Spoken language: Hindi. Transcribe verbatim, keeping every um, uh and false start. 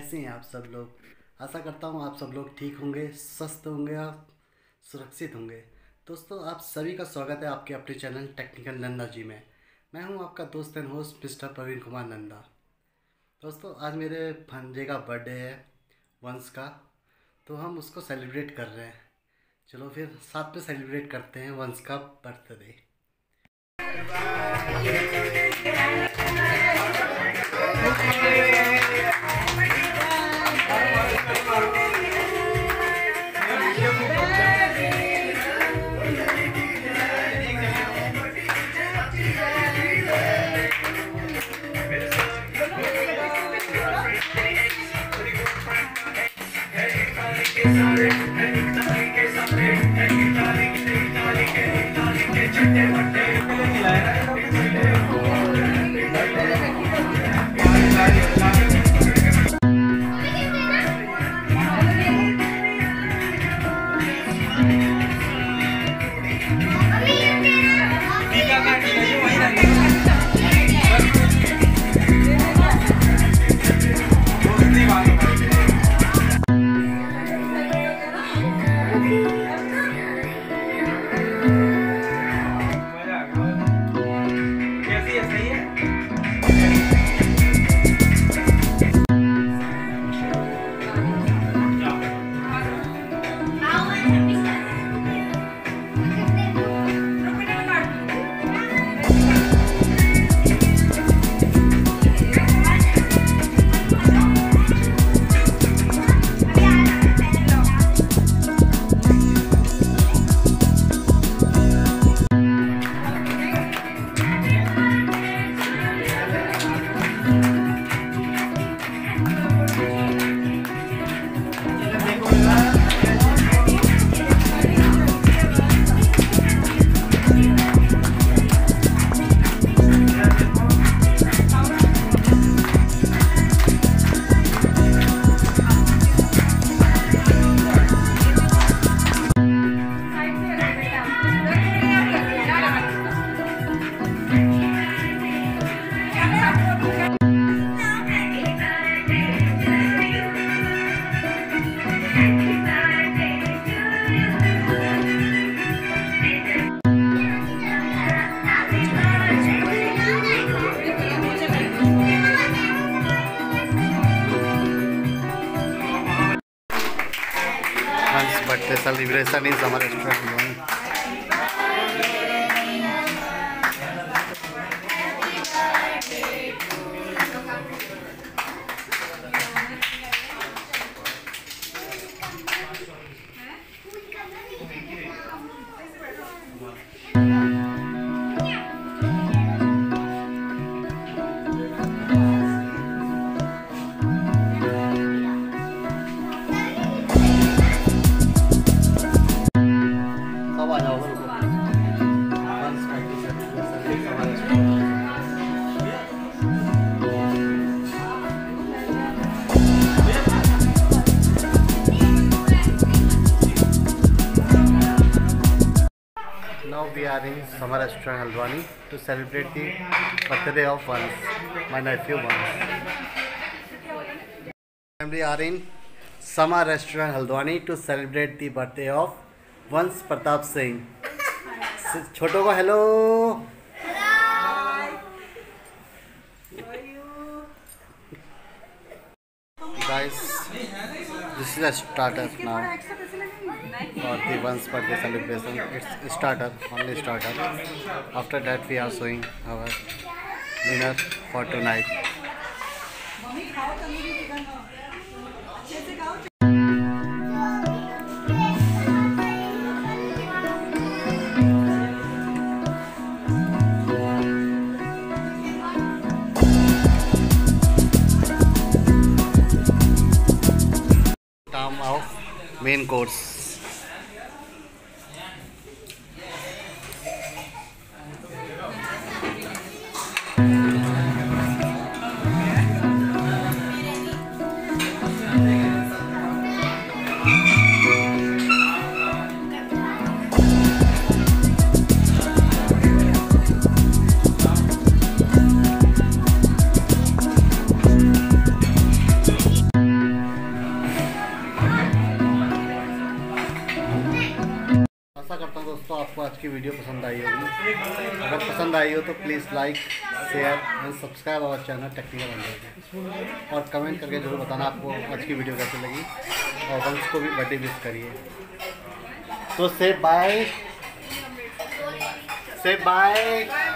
कैसे हैं आप सब लोग। आशा करता हूँ आप सब लोग ठीक होंगे, स्वस्थ होंगे और सुरक्षित होंगे। दोस्तों, आप सभी का स्वागत है आपके अपने चैनल टेक्निकल नंदा जी में। मैं हूँ आपका दोस्त and host mister Praveen Kumar Nanda. दोस्तों, आज मेरे भांजे का बर्थडे है, वंश का, तो हम उसको सेलिब्रेट कर रहे हैं। चलो फिर साथ में सेलिब्रेट करते हैं वंश का birthday. Birthday celebration is our restaurant. Now we are in summer restaurant Haldwani to celebrate the birthday of Vansh, my nephew Vansh. Family are in summer restaurant Haldwani to celebrate the birthday of Vansh Pratap Singh. छोटो को hello. Guys, this is a starter now. For the Vansh birthday celebration, it's starter, only starter. After that we are showing our dinner for tonight. Time of main course. दोस्तों आपको आज की वीडियो पसंद आई होगी। अगर पसंद आई हो तो please like share and subscribe our channel technical लैंदा, और कमेंट करके जरूर बताना आपको आज की वीडियो कैसी लगी, और वंश को भी बर्थडे विश करिए। तो से बाय से बाय।